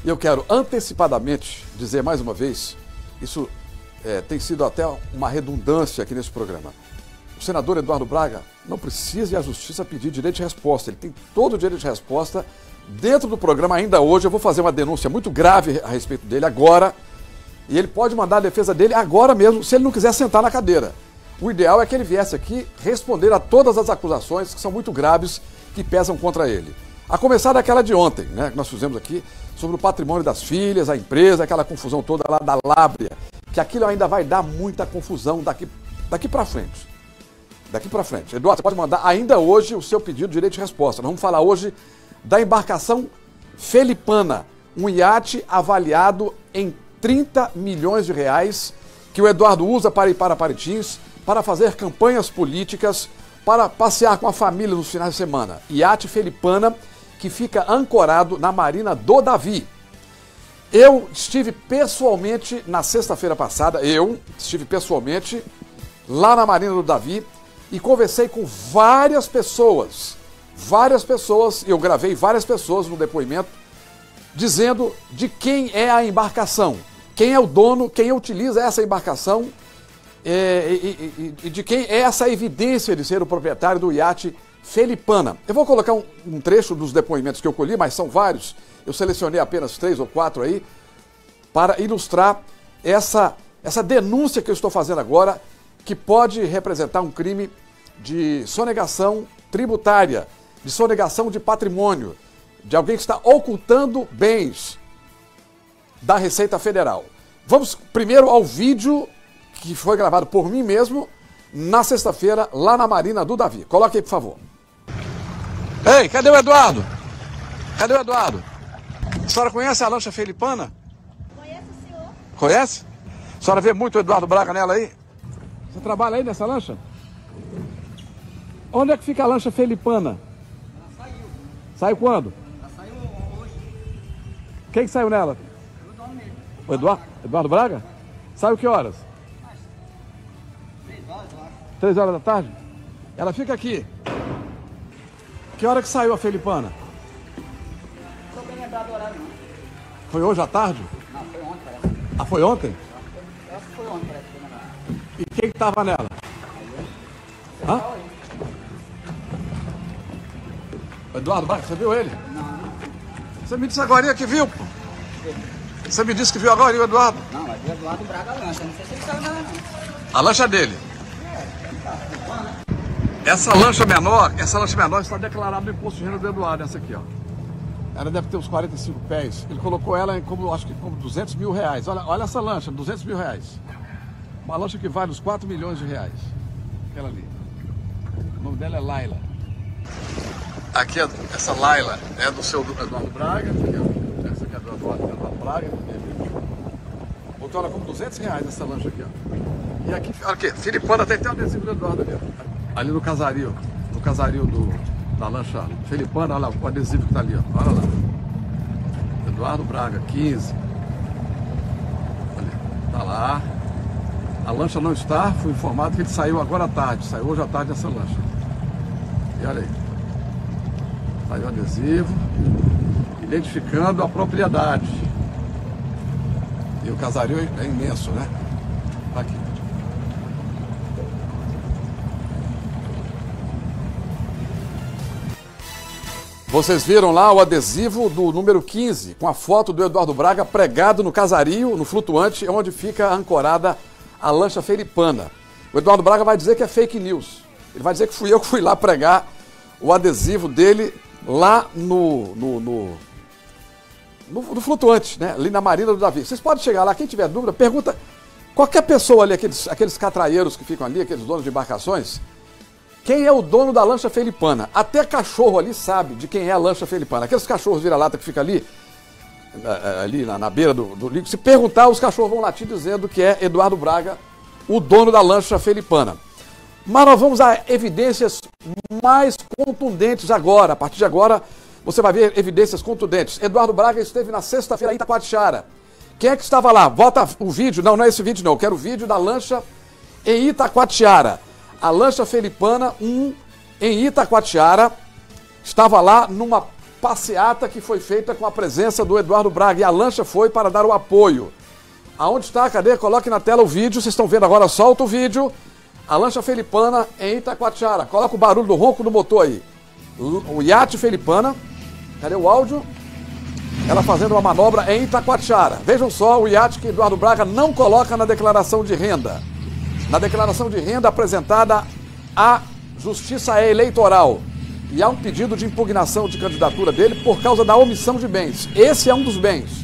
E eu quero antecipadamente dizer mais uma vez, isso tem sido até uma redundância aqui nesse programa. O senador Eduardo Braga não precisa ir à justiça pedir direito de resposta. Ele tem todo o direito de resposta dentro do programa. Ainda hoje eu vou fazer uma denúncia muito grave a respeito dele agora. E ele pode mandar a defesa dele agora mesmo, se ele não quiser sentar na cadeira. O ideal é que ele viesse aqui responder a todas as acusações que são muito graves, que pesam contra ele. A começar daquela de ontem, né, que nós fizemos aqui, sobre o patrimônio das filhas, a empresa, aquela confusão toda lá da Lábrea, que aquilo ainda vai dar muita confusão daqui para frente. Daqui para frente. Eduardo, você pode mandar ainda hoje o seu pedido de direito de resposta. Nós vamos falar hoje da embarcação Felipana, um iate avaliado em 30 milhões de reais, que o Eduardo usa para ir para Parintins, para fazer campanhas políticas, para passear com a família nos finais de semana. Iate Felipana, que fica ancorado na Marina do Davi. Eu estive pessoalmente, na sexta-feira passada, lá na Marina do Davi, e conversei com várias pessoas, e eu gravei várias pessoas no depoimento, dizendo de quem é a embarcação, quem é o dono, quem utiliza essa embarcação e de quem é essa evidência de ser o proprietário do iate Felipana. Eu vou colocar um trecho dos depoimentos que eu colhi, mas são vários, eu selecionei apenas 3 ou 4 aí, para ilustrar essa denúncia que eu estou fazendo agora, que pode representar um crime de sonegação tributária, de sonegação de patrimônio, de alguém que está ocultando bens da Receita Federal. Vamos primeiro ao vídeo que foi gravado por mim mesmo na sexta-feira, lá na Marina do Davi. Coloque aí, por favor. Ei, cadê o Eduardo? Cadê o Eduardo? A senhora conhece a lancha Felipana? Conheço o senhor. Conhece? A senhora vê muito o Eduardo Braga nela aí? Você trabalha aí nessa lancha? Onde é que fica a lancha Felipana? Ela saiu. Saiu quando? Ela saiu hoje. Quem que saiu nela? Eu dono mesmo. O Eduardo Braga? Saiu que horas? 3 horas, eu acho. 3 horas da tarde? Ela fica aqui. Que hora que saiu a Felipana? Não estou bem lembrado do horário, não. Foi hoje à tarde? Não, foi ontem, parece. Ah, foi ontem? Eu acho que foi ontem, parece. E quem que tava nela? Hã? O Eduardo Braga, você viu ele? Não. Você me disse agora que viu, pô. Você me disse que viu agora o Eduardo? Não, mas o Eduardo Braga lancha. Não sei se ele saiu nela, não. A lancha dele. Essa lancha menor está declarada no imposto de renda do Eduardo, essa aqui, ó. Ela deve ter uns 45 pés. Ele colocou ela em acho que como 200 mil reais. Olha essa lancha, 200 mil reais. Uma lancha que vale uns 4 milhões de reais. Aquela ali. O nome dela é Laila. Aqui, essa Laila é do seu Eduardo Braga. Essa aqui é do Eduardo Braga. Botou ela como 200 reais essa lancha aqui, ó. E aqui, olha aqui, Felipana tem até o adesivo do Eduardo ali, ó. Ali no casario da lancha Felipana, olha lá, o adesivo que tá ali, ó. Olha lá. Eduardo Braga, 15. Ali, tá lá. A lancha não está, fui informado que ele saiu agora à tarde, saiu hoje à tarde essa lancha. E olha aí. Tá aí o adesivo, identificando a propriedade. E o casario é imenso, né? Tá aqui. Vocês viram lá o adesivo do número 15, com a foto do Eduardo Braga pregado no casario, no flutuante, onde fica ancorada a lancha Felipana. O Eduardo Braga vai dizer que é fake news. Ele vai dizer que fui eu que fui lá pregar o adesivo dele lá no flutuante, né? Ali na Marina do Davi. Vocês podem chegar lá, quem tiver dúvida, pergunta qualquer pessoa ali, aqueles catraieiros que ficam ali, aqueles donos de embarcações, quem é o dono da lancha Felipana. Até cachorro ali sabe de quem é a lancha Felipana. Aqueles cachorros vira-lata que fica ali na beira do rio, se perguntar, os cachorros vão latir dizendo que é Eduardo Braga, o dono da lancha Felipana. Mas nós vamos a evidências mais contundentes agora. A partir de agora, você vai ver evidências contundentes. Eduardo Braga esteve na sexta-feira em Itacoatiara. Quem é que estava lá? Bota o vídeo. Não, não é esse vídeo não. Eu quero o vídeo da lancha em Itacoatiara. A lancha Felipana 1 em Itacoatiara estava lá numa passeata que foi feita com a presença do Eduardo Braga. E a lancha foi para dar o apoio. Aonde está? Cadê? Coloque na tela o vídeo. Vocês estão vendo agora, solta o vídeo. A lancha Felipana em Itacoatiara. Coloca o barulho do ronco do motor aí. O iate Felipana. Cadê o áudio? Ela fazendo uma manobra em Itacoatiara. Vejam só o iate que Eduardo Braga não coloca na declaração de renda. Na declaração de renda apresentada à Justiça Eleitoral. E há um pedido de impugnação de candidatura dele por causa da omissão de bens. Esse é um dos bens.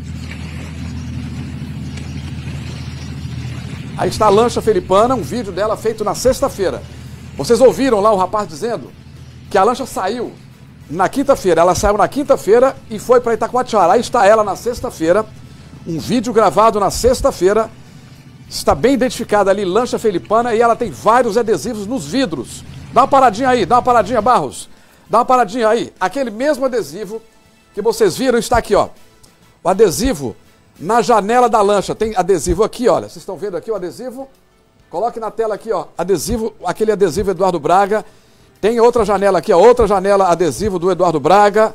Aí está a lancha Felipana, um vídeo dela feito na sexta-feira. Vocês ouviram lá o rapaz dizendo que a lancha saiu na quinta-feira. Ela saiu na quinta-feira e foi para Itacoatiara. Aí está ela na sexta-feira, um vídeo gravado na sexta-feira. Está bem identificada ali, lancha Felipana, e ela tem vários adesivos nos vidros. Dá uma paradinha aí, dá uma paradinha, Barros. Dá uma paradinha aí. Aquele mesmo adesivo que vocês viram está aqui, ó. O adesivo na janela da lancha. Tem adesivo aqui, olha. Vocês estão vendo aqui o adesivo? Coloque na tela aqui, ó. Adesivo, aquele adesivo Eduardo Braga. Tem outra janela aqui, ó. Outra janela, adesivo do Eduardo Braga.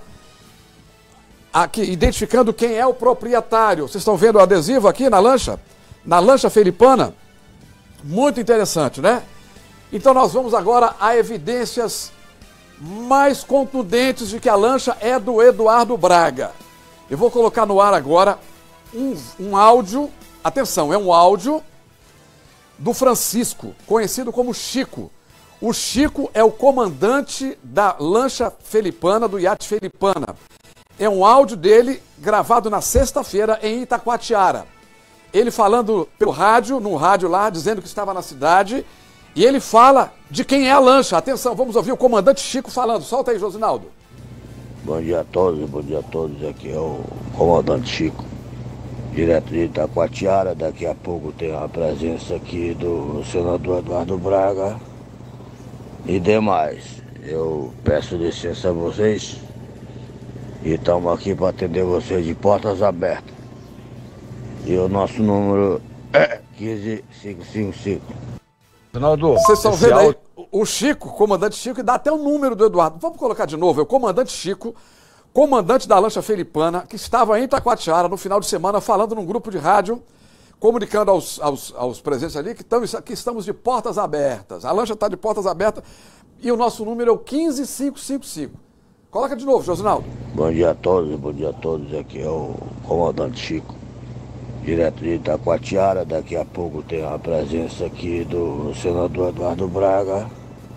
Aqui, identificando quem é o proprietário. Vocês estão vendo o adesivo aqui na lancha? Na lancha Felipana? Muito interessante, né? Então nós vamos agora a evidências mais contundentes de que a lancha é do Eduardo Braga. Eu vou colocar no ar agora um áudio, atenção, é um áudio do Francisco, conhecido como Chico. O Chico é o comandante da lancha Felipana, do iate Felipana. É um áudio dele gravado na sexta-feira em Itacoatiara. Ele falando pelo rádio, no rádio lá, dizendo que estava na cidade, e ele fala de quem é a lancha. Atenção, vamos ouvir o comandante Chico falando. Solta aí, Josinaldo. Bom dia a todos, bom dia a todos. Aqui é o comandante Chico, direto de Itacoatiara. Daqui a pouco tem a presença aqui do senador Eduardo Braga e demais. Eu peço licença a vocês e estamos aqui para atender vocês de portas abertas. E o nosso número é 15555. Senador, vocês estão vendo aí o Chico, comandante Chico, e dá até o número do Eduardo. Vamos colocar de novo, é o comandante Chico, comandante da lancha Felipana, que estava em Itacoatiara no final de semana, falando num grupo de rádio, comunicando aos presentes ali que estamos de portas abertas. A lancha está de portas abertas e o nosso número é o 15555. Coloca de novo, Josinaldo. Bom dia a todos, bom dia a todos. Aqui é o comandante Chico, direto de Itacoatiara. Daqui a pouco tem a presença aqui do senador Eduardo Braga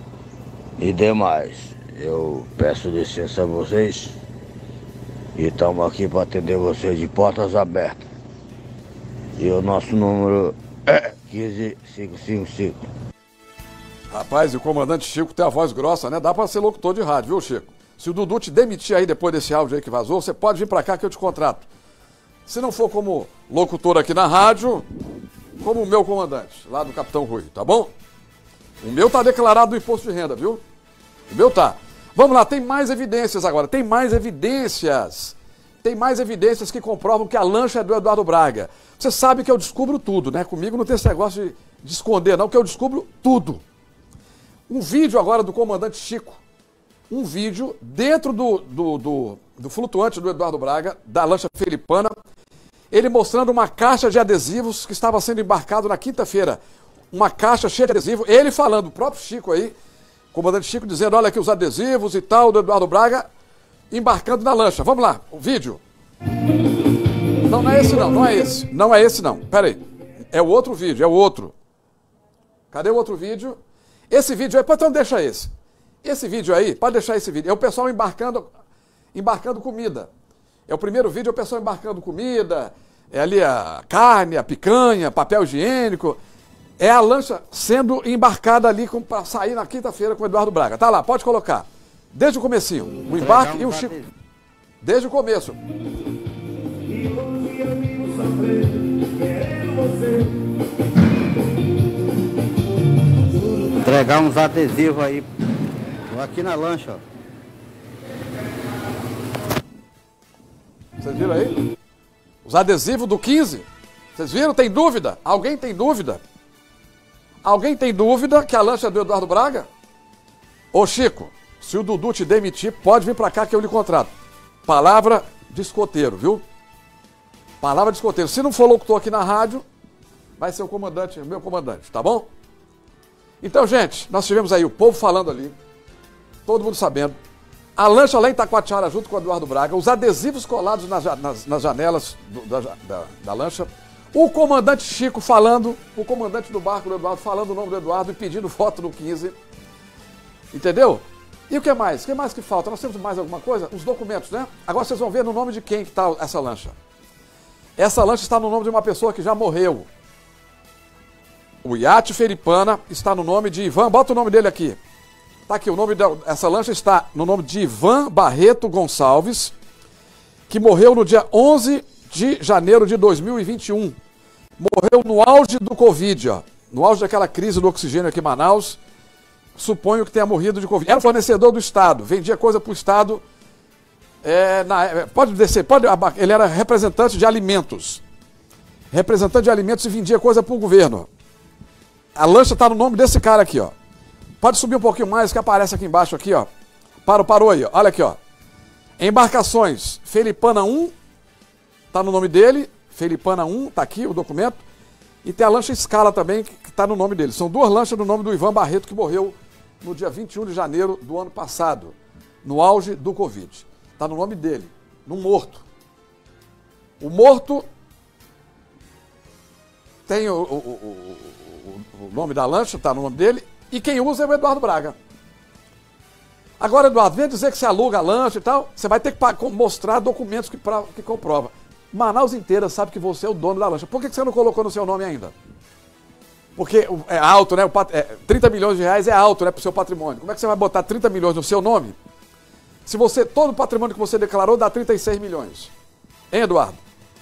e demais. Eu peço licença a vocês e estamos aqui para atender vocês de portas abertas. E o nosso número é 15555. Rapaz, e o comandante Chico tem a voz grossa, né? Dá para ser locutor de rádio, viu, Chico? Se o Dudu te demitir aí depois desse áudio aí que vazou, você pode vir para cá que eu te contrato. Se não for como locutor aqui na rádio, como o meu comandante, lá do Capitão Rui, tá bom? O meu tá declarado no imposto de renda, viu? O meu tá. Vamos lá, tem mais evidências agora, tem mais evidências. Tem mais evidências que comprovam que a lancha é do Eduardo Braga. Você sabe que eu descubro tudo, né? Comigo não tem esse negócio de esconder, não, que eu descubro tudo. Um vídeo agora do comandante Chico. Um vídeo dentro do flutuante do Eduardo Braga, da lancha Felipana, ele mostrando uma caixa de adesivos que estava sendo embarcado na quinta-feira. Uma caixa cheia de adesivo, ele falando, o próprio Chico aí, comandante Chico dizendo, olha aqui os adesivos e tal, do Eduardo Braga, embarcando na lancha. Vamos lá, o vídeo. Não, não é esse não, não é esse. Não é esse não, pera aí. É o outro vídeo, é o outro. Cadê o outro vídeo? Esse vídeo aí, então deixa esse. Esse vídeo aí, pode deixar esse vídeo, é o pessoal embarcando comida. É o primeiro vídeo, é o pessoal embarcando comida, é ali a carne, a picanha, papel higiênico. É a lancha sendo embarcada ali para sair na quinta-feira com o Eduardo Braga. Tá lá, pode colocar. Desde o comecinho, o embarque e o Chico. Desde o começo. Entregar uns adesivos aí. Aqui na lancha, ó. Vocês viram aí? Os adesivos do 15. Vocês viram? Tem dúvida? Alguém tem dúvida? Alguém tem dúvida que a lancha é do Eduardo Braga? Ô Chico, Se o Dudu te demitir, pode vir pra cá que eu lhe contrato. Palavra de escoteiro, viu? Palavra de escoteiro. Se não for locutor aqui na rádio, vai ser o comandante, o meu comandante, tá bom? Então, gente, nós tivemos aí o povo falando ali, todo mundo sabendo. A lancha lá em Taquatiara junto com o Eduardo Braga, os adesivos colados nas janelas da lancha, o comandante Chico falando, o comandante do barco do Eduardo falando o nome do Eduardo e pedindo foto no 15. Entendeu? E o que mais? O que mais que falta? Nós temos mais alguma coisa? Os documentos, né? Agora vocês vão ver no nome de quem que está essa lancha. Essa lancha está no nome de uma pessoa que já morreu. O iate Felipana está no nome de Ivan, bota o nome dele aqui. Tá aqui, o nome dessa lancha está no nome de Ivan Barreto Gonçalves, que morreu no dia 11 de janeiro de 2021. Morreu no auge do Covid, ó. No auge daquela crise do oxigênio aqui em Manaus. Suponho que tenha morrido de Covid. Era fornecedor do Estado, vendia coisa para o Estado. Pode descer, ele era representante de alimentos. Representante de alimentos e vendia coisa para o governo. A lancha está no nome desse cara aqui, ó. Pode subir um pouquinho mais que aparece aqui embaixo, aqui, ó. Parou aí, ó. Olha aqui, ó. Embarcações, Felipana 1, tá no nome dele. Felipana 1, tá aqui o documento. E tem a lancha Scala também, que tá no nome dele. São duas lanchas no nome do Ivan Barreto, que morreu no dia 21 de janeiro do ano passado, no auge do Covid. Tá no nome dele, no morto. O morto tem o nome da lancha, tá no nome dele. E quem usa é o Eduardo Braga. Agora, Eduardo, vem dizer que você aluga a lancha e tal, você vai ter que mostrar documentos que comprovam. Manaus inteira sabe que você é o dono da lancha. Por que você não colocou no seu nome ainda? Porque é alto, né? 30 milhões de reais é alto, né, para o seu patrimônio. Como é que você vai botar 30 milhões no seu nome? Se todo o patrimônio que você declarou dá 36 milhões. Hein, Eduardo?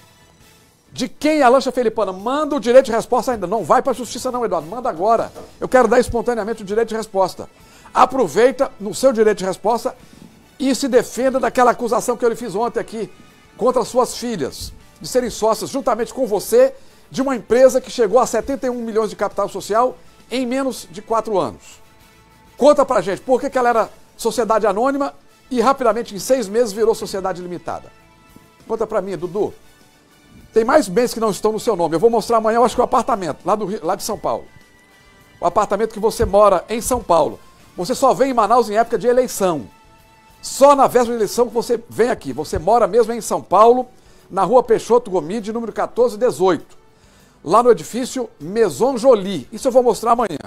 De quem é a lancha Felipana? Manda o direito de resposta ainda. Não vai para a justiça não, Eduardo. Manda agora. Eu quero dar espontaneamente o direito de resposta. Aproveita no seu direito de resposta e se defenda daquela acusação que eu lhe fiz ontem aqui contra suas filhas, de serem sócias, juntamente com você, de uma empresa que chegou a 71 milhões de capital social em menos de 4 anos. Conta pra gente, por que ela era sociedade anônima e rapidamente, em 6 meses, virou sociedade limitada? Conta pra mim, Dudu. Tem mais bens que não estão no seu nome. Eu vou mostrar amanhã, eu acho que o apartamento, lá de São Paulo. O apartamento que você mora em São Paulo. Você só vem em Manaus em época de eleição. Só na véspera de eleição que você vem aqui. Você mora mesmo em São Paulo, na rua Peixoto Gomide, número 1418. Lá no edifício Maison Jolie. Isso eu vou mostrar amanhã.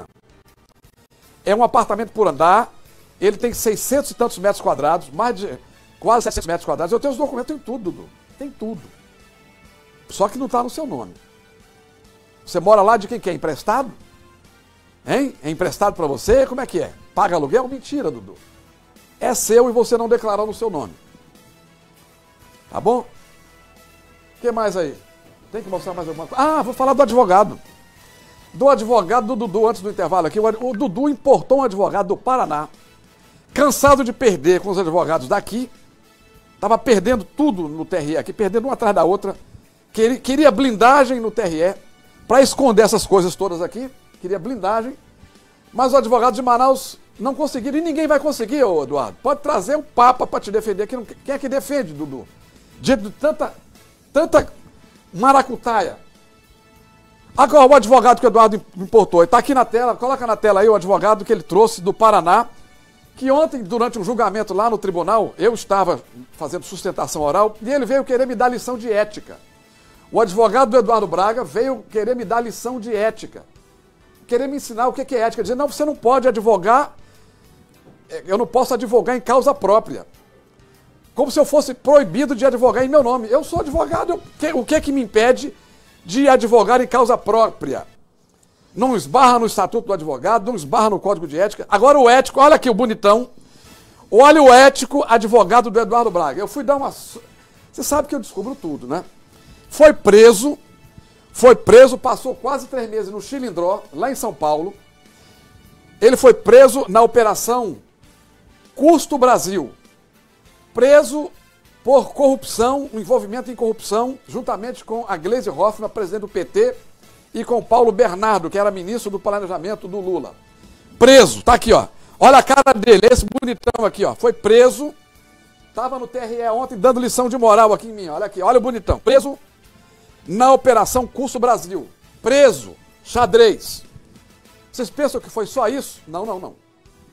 É um apartamento por andar. Ele tem 600 e tantos metros quadrados, quase 700 metros quadrados. Eu tenho os documentos, tem tudo, Dudu. Tem tudo. Só que não está no seu nome. Você mora lá de quem que é? Emprestado? Hein? É emprestado para você? Como é que é? Paga aluguel? Mentira, Dudu. É seu e você não declarou no seu nome. Tá bom? O que mais aí? Tem que mostrar mais alguma coisa? Ah, vou falar do advogado. Do advogado do Dudu, antes do intervalo aqui. O Dudu importou um advogado do Paraná, cansado de perder com os advogados daqui. Estava perdendo tudo no TRE aqui, perdendo uma atrás da outra. Queria blindagem no TRE para esconder essas coisas todas aqui. Queria blindagem. Mas os advogados de Manaus não conseguiram. E ninguém vai conseguir, ô Eduardo. Pode trazer o Papa para te defender. Quem é que defende, Dudu? Diante de tanta maracutaia. Agora, o advogado que o Eduardo importou. Está aqui na tela. Coloca na tela aí o advogado que ele trouxe do Paraná. Que ontem, durante um julgamento lá no tribunal, eu estava fazendo sustentação oral. E ele veio querer me dar lição de ética. O advogado do Eduardo Braga veio querer me dar lição de ética. Querer me ensinar o que é ética. Dizer, não, você não pode advogar, eu não posso advogar em causa própria. Como se eu fosse proibido de advogar em meu nome. Eu sou advogado, o que é que me impede de advogar em causa própria? Não esbarra no estatuto do advogado, não esbarra no código de ética. Agora o ético, olha aqui o bonitão. Olha o ético advogado do Eduardo Braga. Eu fui dar uma... Você sabe que eu descubro tudo, né? Foi preso, passou quase 3 meses no Chilindró, lá em São Paulo. Ele foi preso na operação Custo Brasil. Preso por corrupção, envolvimento em corrupção, juntamente com a Gleisi Hoffmann, presidente do PT, e com Paulo Bernardo, que era ministro do Planejamento do Lula. Preso, tá aqui, ó. Olha a cara dele, esse bonitão aqui, ó. Foi preso, estava no TRE ontem dando lição de moral aqui em mim. Olha aqui, olha o bonitão. Preso na Operação Curso Brasil. Preso, xadrez. Vocês pensam que foi só isso? Não, não, não.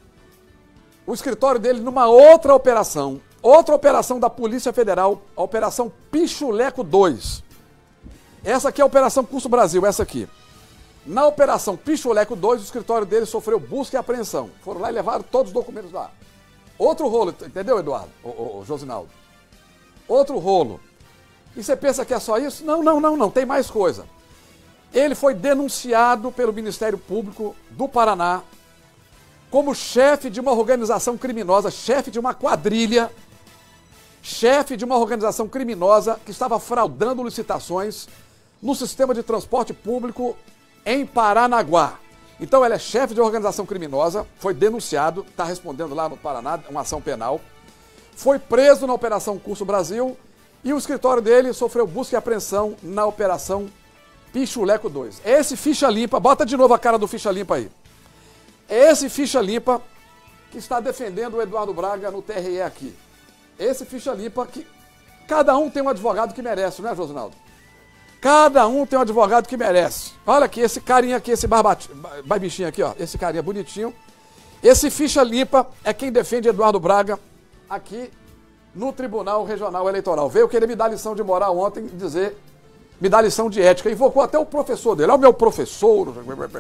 O escritório dele numa outra operação da Polícia Federal, a Operação Pichuleco 2. Essa aqui é a Operação Curso Brasil, essa aqui. Na Operação Pichuleco 2, o escritório dele sofreu busca e apreensão. Foram lá e levaram todos os documentos lá. Outro rolo, entendeu, Eduardo? O Josinaldo. Outro rolo. E você pensa que é só isso? Não, não, não, não. Tem mais coisa. Ele foi denunciado pelo Ministério Público do Paraná como chefe de uma organização criminosa, chefe de uma quadrilha, chefe de uma organização criminosa que estava fraudando licitações no sistema de transporte público em Paranaguá. Então ele é chefe de organização criminosa, foi denunciado, está respondendo lá no Paraná, uma ação penal, foi preso na Operação Curso Brasil e o escritório dele sofreu busca e apreensão na Operação Pichuleco 2. Esse ficha limpa, bota de novo a cara do ficha limpa aí. Esse ficha limpa que está defendendo o Eduardo Braga no TRE aqui. Esse ficha limpa que cada um tem um advogado que merece, não é, Josinaldo? Cada um tem um advogado que merece. Olha aqui, esse carinha aqui, esse barbichinho aqui, ó. Esse carinha bonitinho. Esse ficha limpa é quem defende Eduardo Braga aqui no Tribunal Regional Eleitoral. Veio querer me dar lição de moral ontem e dizer, me dar lição de ética. Invocou até o professor dele. Olha o meu professor.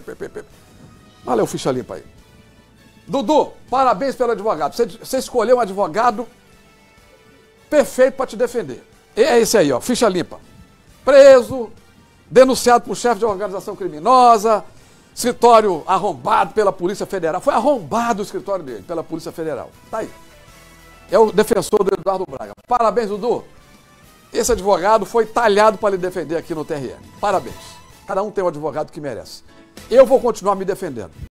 Olha o ficha limpa aí. Dudu, parabéns pelo advogado. Você escolheu um advogado perfeito para te defender. É esse aí, ó, ficha limpa. Preso, denunciado por chefe de organização criminosa, escritório arrombado pela Polícia Federal. Foi arrombado o escritório dele pela Polícia Federal. Tá aí. É o defensor do Eduardo Braga. Parabéns, Dudu. Esse advogado foi talhado para lhe defender aqui no TRE. Parabéns. Cada um tem um advogado que merece. Eu vou continuar me defendendo.